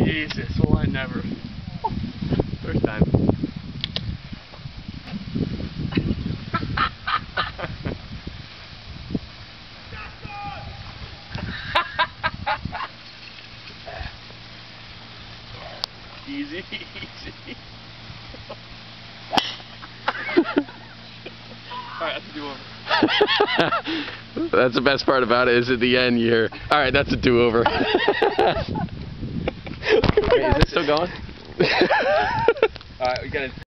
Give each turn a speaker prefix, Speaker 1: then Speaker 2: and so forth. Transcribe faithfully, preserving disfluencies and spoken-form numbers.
Speaker 1: Jesus, well I never. First time. Easy, easy. Alright, that's a do-over.
Speaker 2: That's the best part about it, is at the end you hear, alright, that's a do-over.
Speaker 1: Wait, is it still going? Alright, we gotta...